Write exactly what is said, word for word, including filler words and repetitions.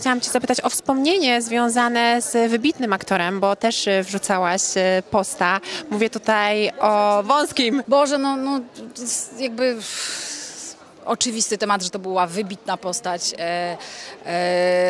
chciałam cię zapytać o wspomnienie związane z wybitnym aktorem, bo też y, wrzucałaś y, posta. Mówię tutaj o Wąskim. Boże, no, no to jest jakby oczywisty temat, że to była wybitna postać. E, e,